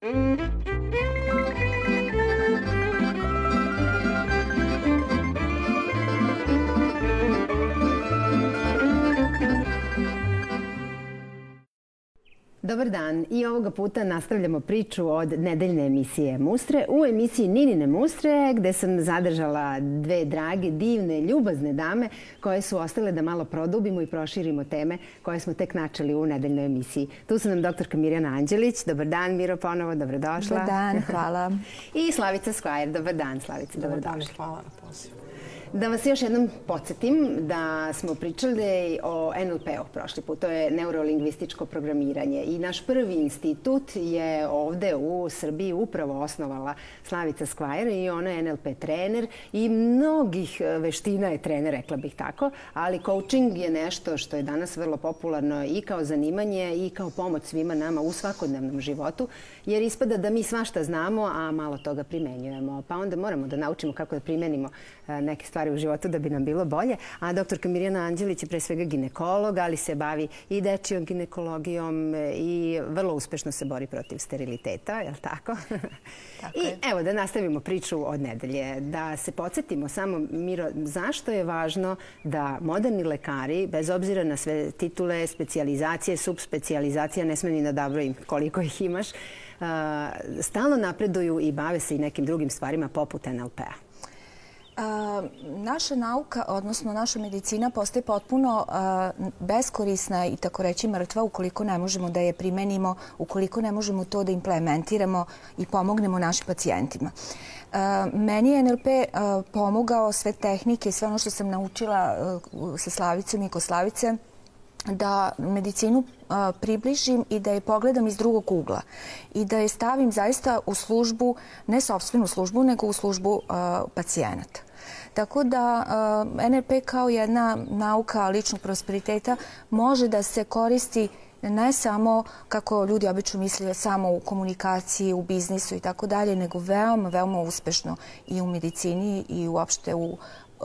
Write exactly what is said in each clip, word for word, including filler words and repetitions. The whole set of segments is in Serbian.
Dobar dan. I ovoga puta nastavljamo priču od nedeljne emisije Mustre. U emisiji Ninine Mustre, gde sam zadržala dve drage, divne, ljubazne dame koje su ostale da malo produbimo i proširimo teme koje smo tek načeli u nedeljnoj emisiji. Tu su nam doktorka Mirjana Anđelić. Dobar dan, Miro, ponovo. Dobrodošla. Dobar dan, hvala. I Slavica Skvajer. Dobar dan, Slavica. Dobrodošla. Dobar dan, hvala na pozivu. Da vas još jednom podsjetim da smo pričali o en el pe-u prošli put. To je neurolingvističko programiranje. I naš prvi institut je ovde u Srbiji upravo osnovala Slavica Skvajer i ona je en el pe trener i mnogih veština je trener, rekla bih tako, ali coaching je nešto što je danas vrlo popularno i kao zanimanje i kao pomoć svima nama u svakodnevnom životu, jer ispada da mi svašta znamo, a malo toga primenjujemo. Pa onda moramo da naučimo kako da primenimo neke stvari u životu da bi nam bilo bolje. A doktorka Mirjana Anđelić je pre svega ginekolog, ali se bavi i dečijom ginekologijom i vrlo uspešno se bori protiv steriliteta, je li tako? Tako I je. evo da nastavimo priču od nedelje. Da se podsjetimo samo, Miro, zašto je važno da moderni lekari, bez obzira na sve titule, specijalizacije, subspecijalizacije, ne smem ni da nabrojim koliko ih imaš, stalno napreduju i bave se i nekim drugim stvarima poput en el pe-a. Naša nauka, odnosno naša medicina postaje potpuno beskorisna i tako reći mrtva ukoliko ne možemo da je primenimo, ukoliko ne možemo to da implementiramo i pomognemo našim pacijentima. Meni je en el pe pomogao sve tehnike, sve ono što sam naučila sa Slavicom i kod Slavice, da medicinu približim i da je pogledam iz drugog ugla i da je stavim zaista u službu, ne sopstvenu službu, nego u službu pacijenata. Tako da en el pe kao jedna nauka ličnog prosperiteta može da se koristi ne samo, kako ljudi obično misle, samo u komunikaciji, u biznisu i tako dalje, nego veoma, veoma uspešno i u medicini i uopšte u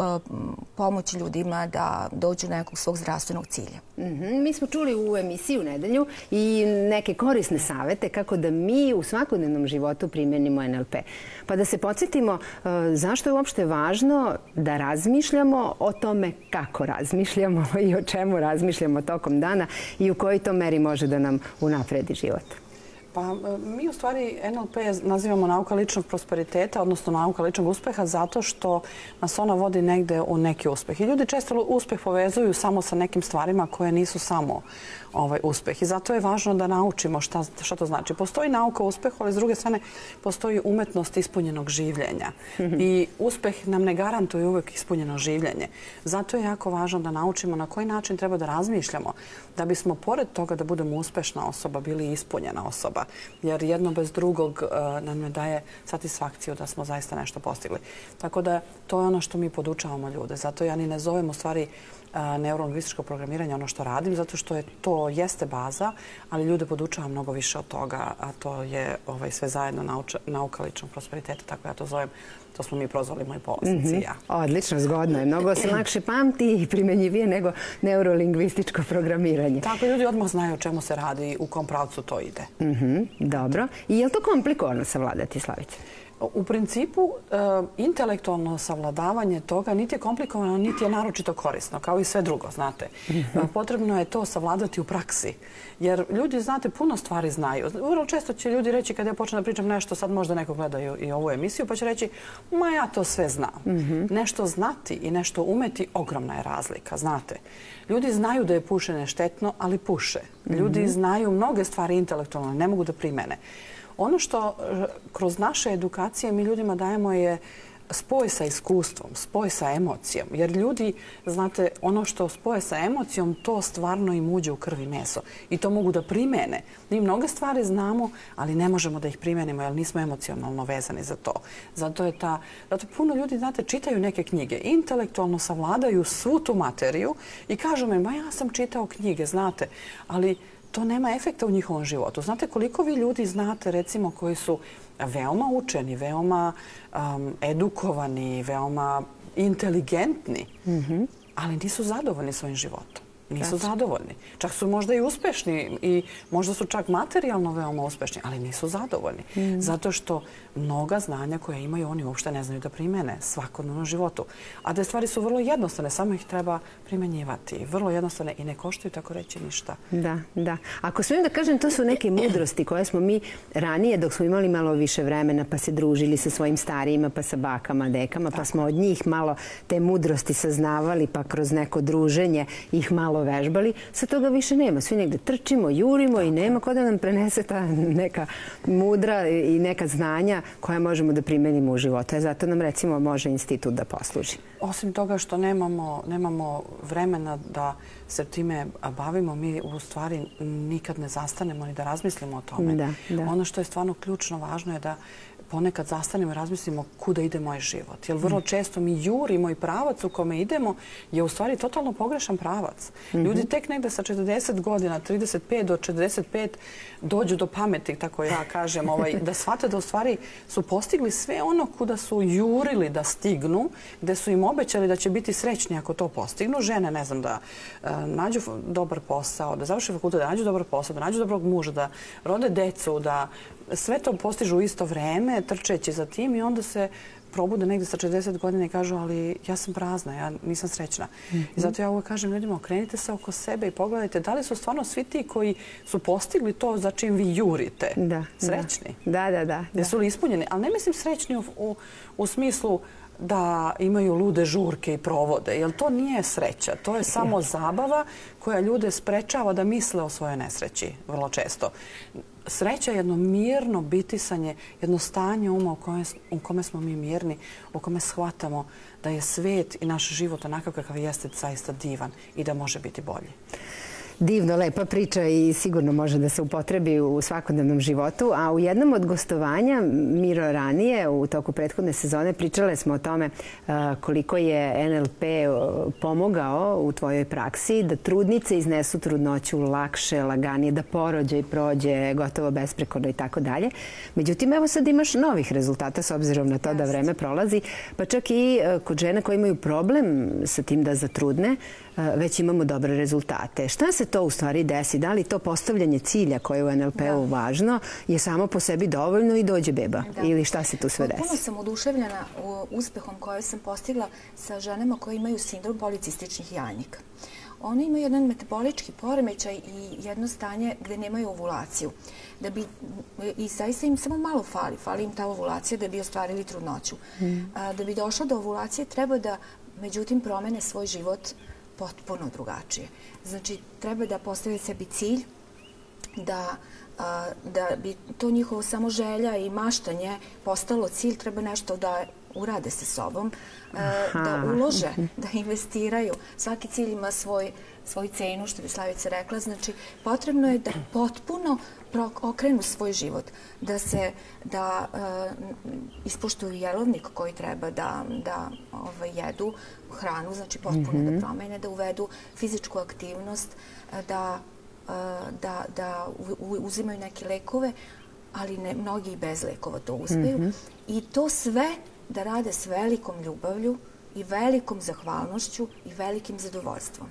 pomoći ljudima da dođu do nekog svog zdravstvenog cilja. Mi smo čuli u emisiji u nedelju i neke korisne savete kako da mi u svakodnevnom životu primenimo en el pe. Pa da se podsjetimo zašto je uopšte važno da razmišljamo o tome kako razmišljamo i o čemu razmišljamo tokom dana i u kojoj to meri može da nam unapredi život. Pa mi u stvari en el pe nazivamo nauka ličnog prosperiteta, odnosno nauka ličnog uspeha, zato što nas ona vodi negde u neki uspeh. I ljudi često uspeh povezuju samo sa nekim stvarima koje nisu samo ovaj uspeh. I zato je važno da naučimo šta, šta to znači. Postoji nauka o uspehu, ali s druge strane postoji umetnost ispunjenog življenja. I uspeh nam ne garantuje uvek ispunjeno življenje. Zato je jako važno da naučimo na koji način treba da razmišljamo da bismo pored toga da budemo uspešna osoba bili ispunjena osoba. Jer jedno bez drugog nam ne daje satisfakciju da smo zaista nešto postigli. Tako da to je ono što mi podučavamo ljude. Zato ja ni ne zovem u stvari neurolingvističko programiranje ono što radim, zato što je to jeste baza, ali ljude podučavam mnogo više od toga, a to je ovaj, sve zajedno nauča, nauka ličnog prosperiteta, tako ja to zovem. To smo mi prozvali moji polaznici i ja. Odlično, zgodno je. Mnogo se lakše pamti i primenjivije nego neurolingvističko programiranje. Tako, ljudi odmah znaju o čemu se radi i u kom pravcu to ide. Dobro. I je li to komplikovano savladati, Slavice? U principu, intelektualno savladavanje toga niti je komplikovano, niti je naročito korisno, kao i sve drugo, znate. Potrebno je to savladati u praksi. Jer ljudi, znate, puno stvari znaju. Vrlo često će ljudi reći, kada ja počnem da pričam nešto, sad možda neko gledaju i ovu emisiju, pa će reći, ma ja to sve znam. Nešto znati i nešto umeti, ogromna je razlika, znate. Ljudi znaju da je pušenje štetno, ali puše. Ljudi znaju mnoge stvari intelektualno, ne mogu da primene. Ono što kroz naše edukacije mi ljudima dajemo je spoj sa iskustvom, spoj sa emocijom. Jer ljudi, znate, ono što spoje sa emocijom, to stvarno im uđe u krv i meso. I to mogu da primene. Mi mnoge stvari znamo, ali ne možemo da ih primenimo jer nismo emocionalno vezani za to. Zato je ta, zato puno ljudi, znate, čitaju neke knjige, intelektualno savladaju svu tu materiju i kažu mi, ma ja sam čitao knjige, znate, ali to nema efekta u njihovom životu. Znate koliko vi ljudi znate, recimo, koji su veoma učeni, veoma um, edukovani, veoma inteligentni, ali nisu zadovoljni svojim životom. Nisu zadovoljni. Čak su možda i uspešni i možda su čak materijalno veoma uspešni, ali nisu zadovoljni. Zato što mnoga znanja koje imaju oni uopšte ne znaju da primene svakodnevno životu. A da stvari su vrlo jednostavne, samo ih treba primenjivati. Vrlo jednostavne i ne koštaju tako reći ništa. Da, da. Ako smijem da kažem, to su neke mudrosti koje smo mi ranije, dok smo imali malo više vremena, pa se družili sa svojim starijima, pa sa bakama, dekama, pa smo od njih malo te mudrosti saznavali, pa kroz neko druženje ih malo vežbali. Sad toga više nema. Svi negde trčimo, jurimo i nema ko da nam prenese ta neka mudra i neka znanja koja možemo da primenimo u životu. E zato nam recimo može institut da posluži. Osim toga što nemamo, nemamo vremena da se time bavimo, mi u stvari nikad ne zastanemo ni da razmislimo o tome. Da, da. Ono što je stvarno ključno važno je da ponekad zastanemo i razmislimo kuda ide moj život. Jer vrlo često mi jurimo i pravac u kome idemo je u stvari totalno pogrešan pravac. Ljudi tek negde sa četrdeset godina, trideset pet do četrdeset pet dođu do pameti, tako ja kažem, ovaj, da shvate da u stvari su postigli sve ono kuda su jurili da stignu, gde su im obećali da će biti srećni ako to postignu. Žene, ne znam, da uh, nađu dobar posao, da završe fakultet, da nađu dobar posao, da nađu dobrog muža, da rode decu, da sve to postižu u isto vreme, trčeći za tim i onda se probude negdje sa četrdeset godina i kažu ali ja sam prazna, ja nisam srećna. I zato ja uvijek kažem ljudima, okrenite se oko sebe i pogledajte da li su stvarno svi ti koji su postigli to za čim vi jurite srećni. Da, da, da. Jesu li ispunjeni? Ali ne mislim srećni u, u, u smislu da imaju lude žurke i provode, jer to nije sreća. To je samo zabava koja ljude sprečava da misle o svojoj nesreći vrlo često. Sreća je jedno mirno bitisanje, jedno stanje uma u kome, u kome smo mi mirni, u kome shvatamo da je svet i naš život onakav kakav jeste zaista divan i da može biti bolji. Divno, lepa priča i sigurno može da se upotrebi u svakodnevnom životu. A u jednom od gostovanja, Miro, ranije, u toku prethodne sezone, pričale smo o tome koliko je en el pe pomogao u tvojoj praksi da trudnice iznesu trudnoću lakše, laganije, da porođaj prođe gotovo besprekorno i tako dalje. Međutim, evo sad imaš novih rezultata s obzirom na to da vreme prolazi, pa čak i kod žena koji imaju problem sa tim da zatrudne, već imamo dobre rezultate. Šta se to u stvari desi? Da li to postavljanje cilja koje je u en el pe u važno je samo po sebi dovoljno i dođe beba? Ili šta se tu sve desi? Puno sam oduševljena uspehom koje sam postigla sa ženama koje imaju sindrom policističnih jajnika. One imaju jedan metabolički poremećaj i jedno stanje gde nemaju ovulaciju. Da bi, i zaista im samo malo fali. Fali im ta ovulacija da bi ostvarili trudnoću. Da bi došlo do ovulacije treba da, međutim, promene svoj život potpuno drugačije. Znači, treba da postave sebi cilj, da, da bi to njihovo samo želja i maštanje postalo cilj, treba nešto da urade sa sobom, da ulože, da investiraju. Svaki cilj ima svoj, svoj cenu, što bi Slavica rekla. Znači, potrebno je da potpuno okrenu svoj život, da se da ispoštuju jelovnik koji treba da, da ovaj, jedu hranu, znači potpuno da promene, da uvedu fizičku aktivnost, da, da, da uzimaju neke lekove, ali ne, mnogi i bez lekova to uspeju. I to sve da rade s velikom ljubavlju i velikom zahvalnošću i velikim zadovoljstvom.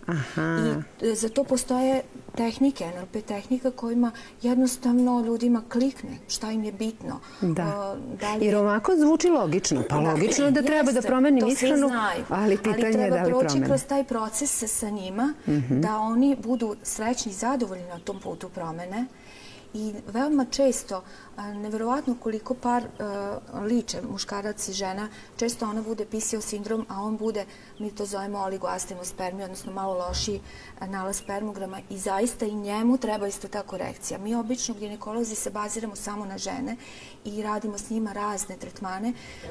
I za to postoje tehnike, en el pe tehnika kojima jednostavno ljudima klikne šta im je bitno. Da. Jer ovako zvuči logično. Pa logično da treba da promenim ishranu, ali pitanje je da li promene. Ali treba proći kroz taj proces sa njima, da oni budu srećni i zadovoljni na tom putu promene. I veoma često, neverovatno koliko par liče, muškarac i žena, često ona bude P C O sindrom, a on bude, mi to zovemo oligoastenospermija, odnosno malo lošiji nalaz spermograma i zaista i njemu treba isto ta korekcija. Mi obično ginekolozi se baziramo samo na žene i radimo s njima razne tretmane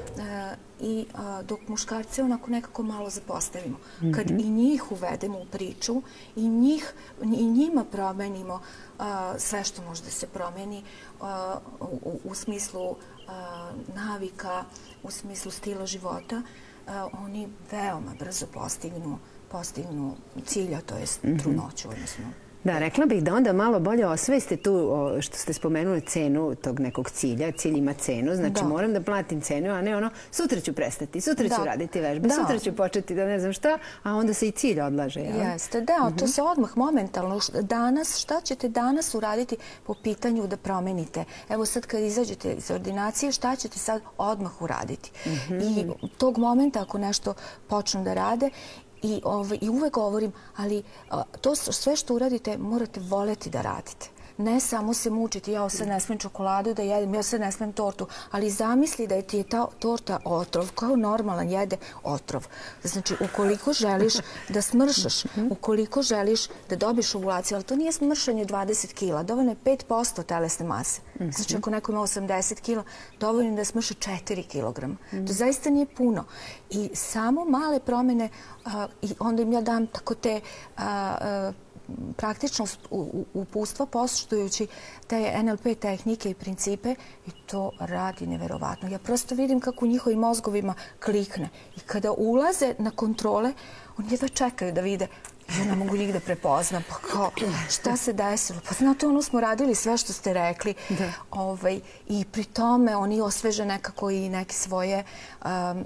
i dok muškarce onako nekako malo zapostavimo. Kad i njih uvedemo u priču i, njih, i njima promenimo sve što može da se promeni u, u smislu navika, u smislu stila života, oni veoma brzo postignu, postignu cilja, to je trudnoću, odnosno Da, rekla bih da onda malo bolje osveste tu što ste spomenuli cenu tog nekog cilja. Cilj ima cenu, znači moram da platim cenu, a ne ono sutra ću prestati, sutra ću raditi vežbe, sutra ću početi da ne znam šta, a onda se i cilj odlaže. Jeste, da, to se odmah momentalno. Danas, šta ćete danas uraditi po pitanju da promenite? Evo sad kad izađete iz ordinacije, šta ćete sad odmah uraditi? I tog momenta ako nešto počnu da rade, I, ovaj, I uvek govorim, ali a, to sve što uradite morate voljeti da radite. Ne samo se mučiti, ja sad ne smem čokoladu da jedem, ja sad ne smem tortu, ali zamisli da ti je ta torta otrov, kao normalan jede otrov. Znači, ukoliko želiš da smršaš, ukoliko želiš da dobiješ ovulaciju, ali to nije smršanje dvadeset kila, dovoljno je pet posto telesne mase. Znači, ako neko ima osamdeset kila, dovoljno je da smrša četiri kilograma. To zaista nije puno. I samo male promjene, a, i onda im ja dam tako te a, a, praktično upustva poštujući te N L P tehnike i principe i to radi neverovatno. Ja prosto vidim kako u njihovim mozgovima klikne i kada ulaze na kontrole, oni jedva čekaju da vide. Ja ne mogu njih da prepoznam. Pa kao, šta se desilo? Pa znate, ono smo radili sve što ste rekli. Ovaj, I pri tome oni osveže nekako i neke svoje um,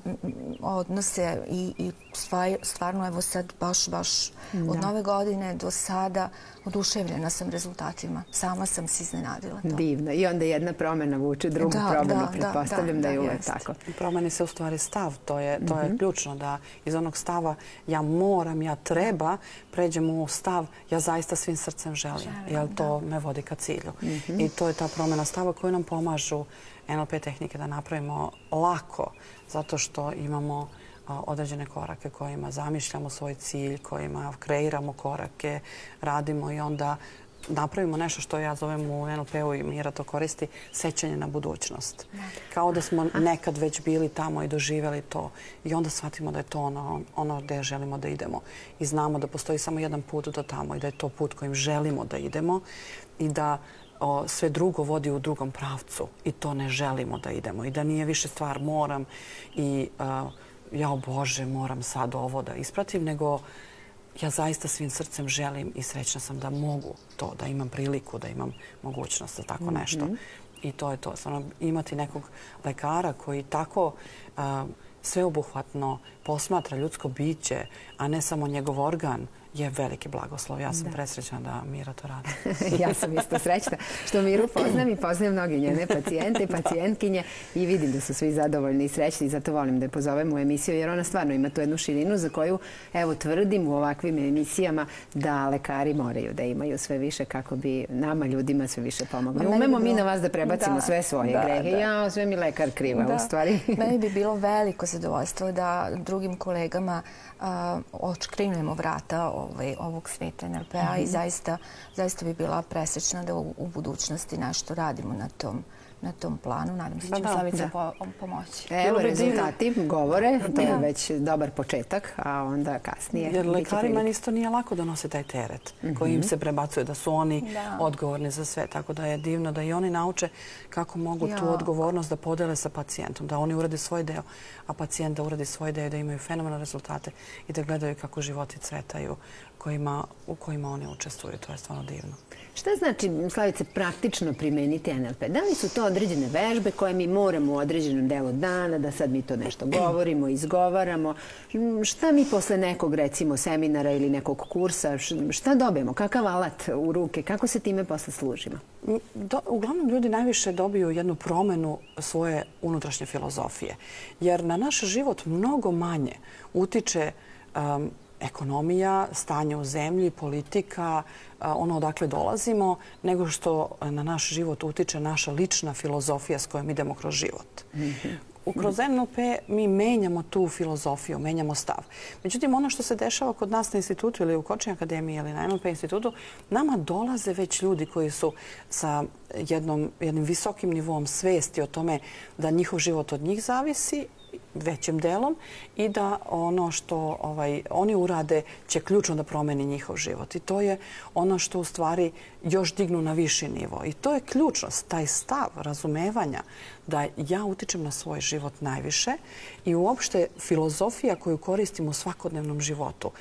odnose i, i stvarno, evo sad, baš, baš od nove godine do sada oduševljena sam rezultatima. Sama sam se iznenadila. To. Divno. I onda jedna promjena vuče drugu da, promjenu. Da, pretpostavljam da, da, da je uvek tako. Promeni se u stvari stav. To je, to je mm-hmm. ključno da iz onog stava ja moram, ja treba, pređemo u stav ja zaista svim srcem želim. želim jer to da. me vodi ka cilju. Mm-hmm. I to je ta promjena stava koju nam pomažu N L P tehnike da napravimo lako zato što imamo određene korake kojima zamišljamo svoj cilj, kojima kreiramo korake, radimo i onda napravimo nešto što ja zovem u N L P-u i Mira to koristi, sećanje na budućnost. Kao da smo nekad već bili tamo i doživjeli to i onda shvatimo da je to ono, ono gdje želimo da idemo. I znamo da postoji samo jedan put do tamo i da je to put kojim želimo da idemo i da o, sve drugo vodi u drugom pravcu i to ne želimo da idemo i da nije više stvar moram i uh, ja, o Bože, moram sad ovo da ispratim, nego ja zaista svim srcem želim i srećna sam da mogu to, da imam priliku, da imam mogućnost za tako nešto. Mm-hmm. I to je to. Stvarno, imati nekog lekara koji tako uh, sveobuhvatno posmatra ljudsko biće, a ne samo njegov organ, je veliki blagoslov. Ja sam da. presrećna da Mira to radi. Ja sam isto srećna što Miru poznam i poznam mnogi njene pacijente i pacijentkinje i vidim da su svi zadovoljni i srećni i zato volim da je pozovem u emisiju jer ona stvarno ima tu jednu širinu za koju evo tvrdim u ovakvim emisijama da lekari moraju da imaju sve više kako bi nama ljudima sve više pomogli. Umemo mi na vas da prebacimo da, sve svoje da, grehe. Da. Ja, sve mi lekar kriva da. u stvari. Meni bi bilo veliko zadovoljstvo da drugim kolegama uh, očkrinemo vrata ovaj, ovog sveta N L P-a mm-hmm. i zaista, zaista bi bila presrećna da u, u budućnosti nešto radimo na tom, na tom planu. Nadam se da će mi Slavica po, pomoći. Evo, rezultati govore, to je već dobar početak, a onda kasnije... Jer lekarima isto nije lako da nose taj teret mm-hmm. koji im se prebacuje, da su oni da. odgovorni za sve. Tako da je divno da i oni nauče kako mogu jo. tu odgovornost da podele sa pacijentom, da oni urade svoj deo, a pacijent da uradi svoj deo, da imaju fenomenalne rezultate i da gledaju kako životi cvetaju kojima, u kojima oni učestvuju. To je stvarno divno. Šta znači, Slavice, praktično primeniti N L P? Da li su to određene vežbe koje mi moramo u određenom delu dana, da sad mi to nešto govorimo, izgovaramo? Šta mi posle nekog, recimo, seminara ili nekog kursa, šta dobijemo? Kakav alat u ruke? Kako se time posle služimo? Do, uglavnom, ljudi najviše dobiju jednu promenu svoje unutrašnje filozofije. Jer na naš život mnogo manje utiče um, ekonomija, stanje u zemlji, politika, ono odakle dolazimo, nego što na naš život utiče naša lična filozofija s kojom idemo kroz život. Mm-hmm. Kroz N L P mi menjamo tu filozofiju, menjamo stav. Međutim, ono što se dešava kod nas na institutu ili u Coaching akademiji ili na N L P institutu, nama dolaze već ljudi koji su sa jednom, jednim visokim nivom svesti o tome da njihov život od njih zavisi većim delom i da ono što ovaj, oni urade će ključno da promeni njihov život. I to je ono što u stvari još dignu na viši nivo. I to je ključnost, taj stav razumevanja da ja utičem na svoj život najviše i uopšte filozofija koju koristim u svakodnevnom životu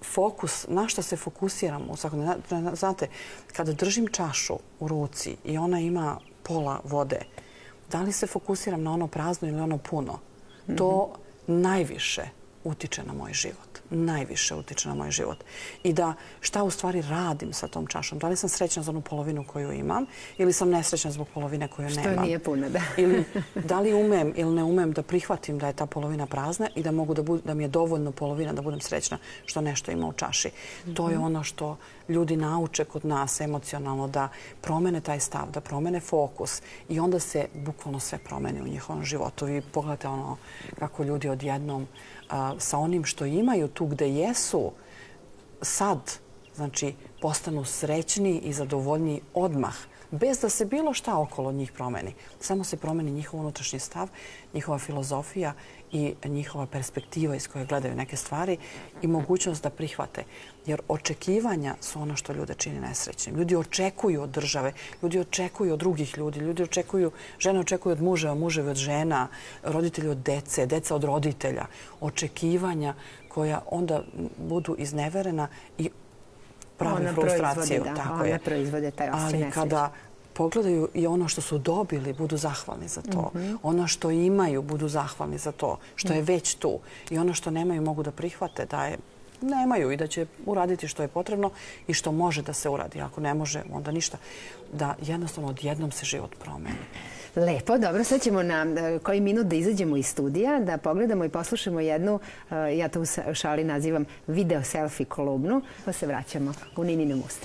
fokus, na što se fokusiramo. Znate, kada držim čašu u ruci i ona ima pola vode, da li se fokusiram na ono prazno ili ono puno? To najviše utiče na moj život. Najviše utiče na moj život. I da šta u stvari radim sa tom čašom. Da li sam srećna za onu polovinu koju imam ili sam nesrećna zbog polovine koju nemam. Što nije puno, da. Ili da li umem ili ne umem da prihvatim da je ta polovina prazna i da mogu da, bud, da mi je dovoljno polovina da budem srećna što nešto ima u čaši. Mm-hmm. To je ono što ljudi nauče kod nas emocionalno, da promene taj stav, da promene fokus i onda se bukvalno sve promeni u njihovom životu. Vi pogledajte ono kako ljudi odjednom a, sa onim što imaju tu gde jesu sad, znači, postanu srećni i zadovoljniji odmah, bez da se bilo šta okolo njih promeni. Samo se promeni njihov unutrašnji stav, njihova filozofija i njihova perspektiva iz koje gledaju neke stvari i mogućnost da prihvate. Jer očekivanja su ono što ljude čini nesrećnim. Ljudi očekuju od države, ljudi očekuju od drugih ljudi, ljudi očekuju, žene očekuju od muževa, muževi od žena, roditelji od dece, deca od roditelja. Očekivanja koja onda budu izneverena i pravi frustraciju. One proizvode taj osjećaj nesreće. Ali kada pogledaju i ono što su dobili, budu zahvalni za to. Ono što imaju, budu zahvalni za to, što je već tu. I ono što nemaju, mogu da prihvate da je nemaju i da će uraditi što je potrebno i što može da se uradi. Ako ne može, onda ništa. Da jednostavno odjednom se život promeni. Lepo, dobro. Sad ćemo na koji minut da izađemo iz studija, da pogledamo i poslušamo jednu, ja to u šali nazivam video selfie kolumnu, pa se vraćamo u Ninine mustre.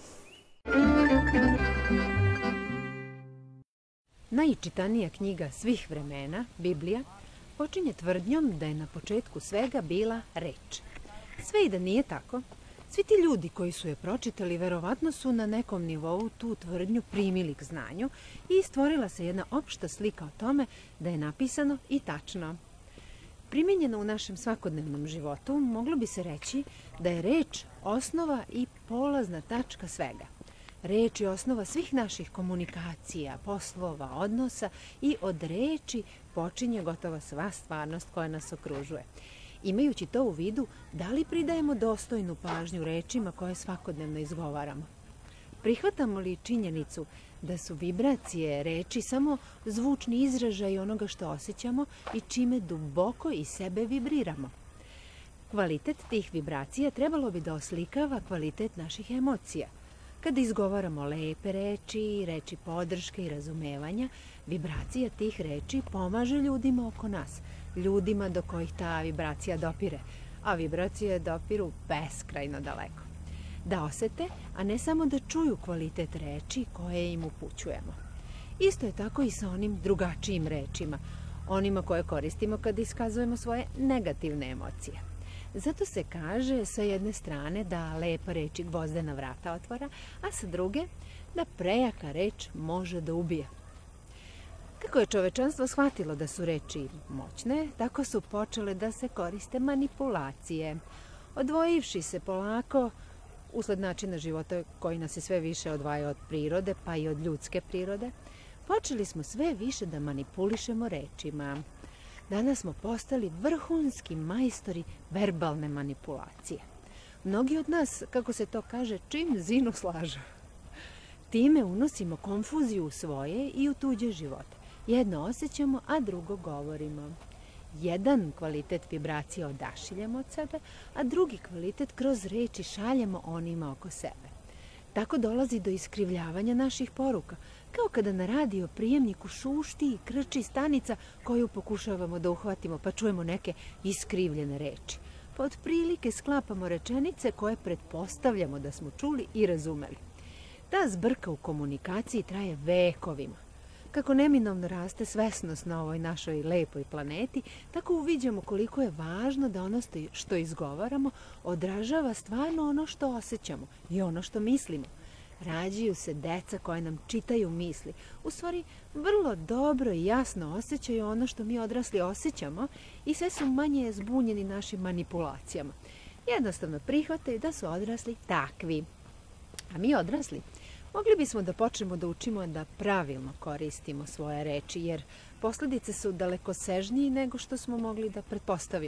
Najčitanija knjiga svih vremena, Biblija, počinje tvrdnjom da je na početku svega bila reč. Sve i da nije tako, svi ti ljudi koji su je pročitali verovatno su na nekom nivou tu tvrdnju primili k znanju i stvorila se jedna opšta slika o tome da je napisano i tačno. Primijenjeno u našem svakodnevnom životu, moglo bi se reći da je reč osnova i polazna tačka svega. Reč je osnova svih naših komunikacija, poslova, odnosa i od reči počinje gotovo sva stvarnost koja nas okružuje. Imajući to u vidu, da li pridajemo dostojnu pažnju rečima koje svakodnevno izgovaramo? Prihvatamo li činjenicu da su vibracije reči samo zvučni izražaj onoga što osjećamo i čime duboko iz sebe vibriramo? Kvalitet tih vibracija trebalo bi da oslikava kvalitet naših emocija. Kada izgovaramo lepe reči, reči podrške i razumevanja, vibracija tih reči pomaže ljudima oko nas, ljudima do kojih ta vibracija dopire, a vibracije dopiru beskrajno daleko. Da osete, a ne samo da čuju kvalitet reči koje im upućujemo. Isto je tako i sa onim drugačijim rečima, onima koje koristimo kada iskazujemo svoje negativne emocije. Zato se kaže sa jedne strane da lepa reč gvozdena vrata otvara, a sa druge da prejaka reč može da ubije. Kako je čovečanstvo shvatilo da su reči moćne, tako su počele da se koriste manipulacije. Odvojivši se polako, usled načina života koji nas je sve više odvaja od prirode, pa i od ljudske prirode, počeli smo sve više da manipulišemo rečima. Danas smo postali vrhunski majstori verbalne manipulacije. Mnogi od nas, kako se to kaže, čim zinu slažu. Time unosimo konfuziju u svoje i u tuđe živote. Jedno osjećamo, a drugo govorimo. Jedan kvalitet vibracije odašiljamo od sebe, a drugi kvalitet kroz reči šaljemo onima oko sebe. Tako dolazi do iskrivljavanja naših poruka, kao kada na radio prijemniku šušti i krči stanica koju pokušavamo da uhvatimo, pa čujemo neke iskrivljene reči. Pa otprilike sklapamo rečenice koje pretpostavljamo da smo čuli i razumeli. Ta zbrka u komunikaciji traje vekovima. Kako neminovno raste svesnost na ovoj našoj lepoj planeti, tako uviđamo koliko je važno da ono što izgovaramo odražava stvarno ono što osjećamo i ono što mislimo. Rađaju se deca koje nam čitaju misli. U stvari, vrlo dobro i jasno osjećaju ono što mi odrasli osjećamo i sve su manje zbunjeni našim manipulacijama. Jednostavno prihvataju da su odrasli takvi. A mi odrasli mogli bismo da počnemo da učimo da pravilno koristimo svoje reči, jer posljedice su dalekosežnije nego što smo mogli da pretpostavimo.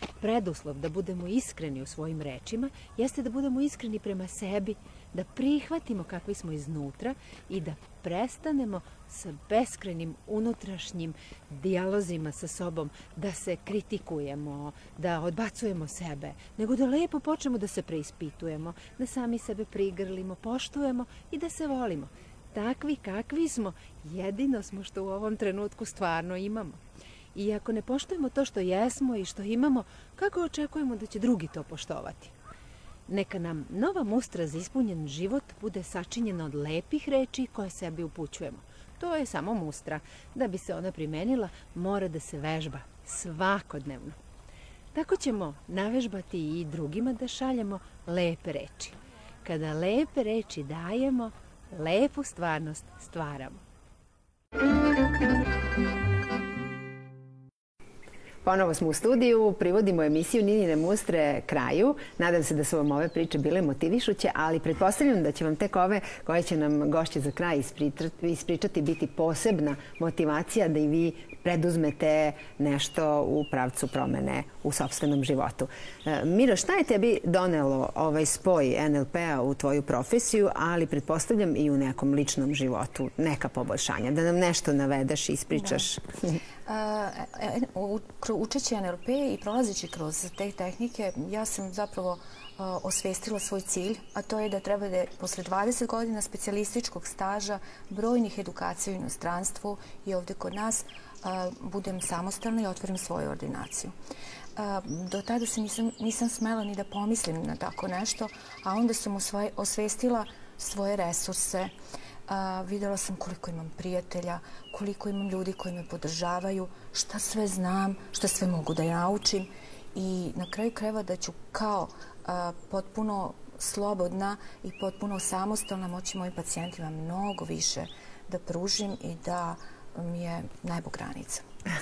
preduslov da budemo iskreni u svojim rečima jeste da budemo iskreni prema sebi, da prihvatimo kakvi smo iznutra i da prestanemo sa beskrajnim unutrašnjim dijalozima sa sobom, da se kritikujemo, da odbacujemo sebe, nego da lepo počnemo da se preispitujemo, da sami sebe prigrlimo, poštujemo i da se volimo. Takvi kakvi smo, jedino smo što u ovom trenutku stvarno imamo. I ako ne poštujemo to što jesmo i što imamo, kako očekujemo da će drugi to poštovati? Neka nam nova mustra za ispunjen život bude sačinjena od lepih reči koje sebi upućujemo. To je samo mustra. Da bi se ona primenila, mora da se vežba svakodnevno. Tako ćemo navežbati i drugima da šaljemo lepe reči. Kada lepe reči dajemo, lepu stvarnost stvaramo. Ponovo smo u studiju, privodimo emisiju Ninine mustre kraju. Nadam se da su vam ove priče bile motivišuće, ali pretpostavljam da će vam tek ove koje će nam gošće za kraj ispričati biti posebna motivacija da i vi preduzmete nešto u pravcu promene u sopstvenom životu. Miro, šta je tebi donelo ovaj spoj en el pe-a u tvoju profesiju, ali pretpostavljam i u nekom ličnom životu, neka poboljšanja? Da nam nešto navedeš i ispričaš. Učeći en el pe i prolazeći kroz te tehnike, ja sam zapravo osvestila svoj cilj, a to je da treba da posle dvadeset godina specijalističkog staža, brojnih edukacija u inostranstvu i ovde kod nas, budem samostalna i otvorim svoju ordinaciju. Do tada se nisam, nisam smela ni da pomislim na tako nešto, a onda sam osvestila svoje resurse. Videla sam koliko imam prijatelja, koliko imam ljudi koji me podržavaju, šta sve znam, šta sve mogu da naučim i na kraju krajeva da ću kao potpuno slobodna i potpuno samostalna moći mojim pacijentima mnogo više da pružim i da mi je nebo granica.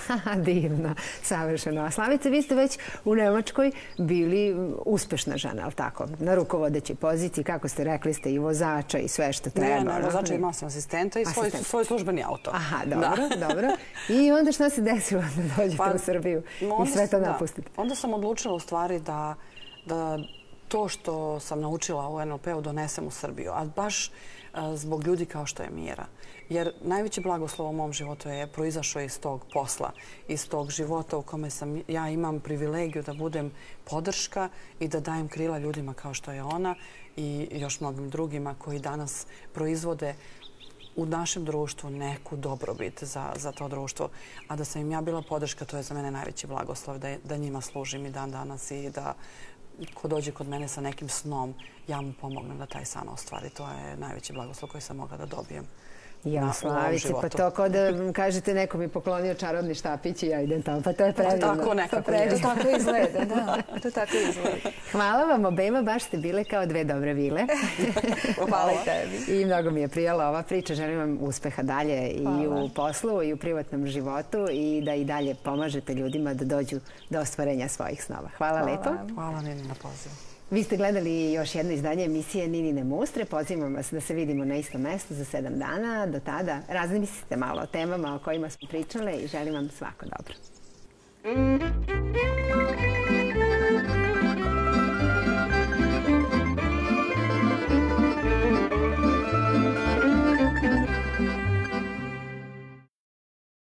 Divno, savršeno. A Slavice, vi ste već u Nemačkoj bili uspešna žena, ali tako? Na rukovodećoj poziciji, kako ste rekli, ste i vozača i sve što treba. Ne, ne, vozača, imala sam asistenta i svoj, svoj službeni auto. Aha, dobro, da. dobro. I onda šta se desilo da dođete pa, u Srbiju i sve to napustite? Da. Onda sam odlučila u stvari da, da to što sam naučila u en el pe-u donesem u Srbiju, a baš zbog ljudi kao što je Mira. Jer najveći blagoslov u mom životu je proizašao iz tog posla, iz tog života u kome sam, ja imam privilegiju da budem podrška i da dajem krila ljudima kao što je ona i još mnogim drugima koji danas proizvode u našem društvu neku dobrobit za, za to društvo. A da sam im ja bila podrška, to je za mene najveći blagoslov, da, da njima služim i dan danas i da ko dođe kod mene sa nekim snom, ja mu pomognem da taj san ostvari. To je najveći blagoslov koji sam mogla da dobijem. Ja, Slavice, pa to kao da kažete neko mi poklonio čarobni štapić i ja idem tamo. Pa to je predivno. Tako nekako. To tako izgleda, da. To tako izgleda. Hvala vam obema, baš ste bile kao dve dobre vile. Hvala tebi. I mnogo mi je prijala ova priča. Želim vam uspeha dalje i u poslu i u privatnom životu i da i dalje pomažete ljudima da dođu do ostvarenja svojih snova. Hvala lepo. Hvala Nini na pozivu. Vi ste gledali još jedno izdanje emisije Ninine mustre. Pozivam vas da se vidimo na istom mestu za sedam dana. Do tada razmislite malo o temama o kojima smo pričale i želim vam svako dobro.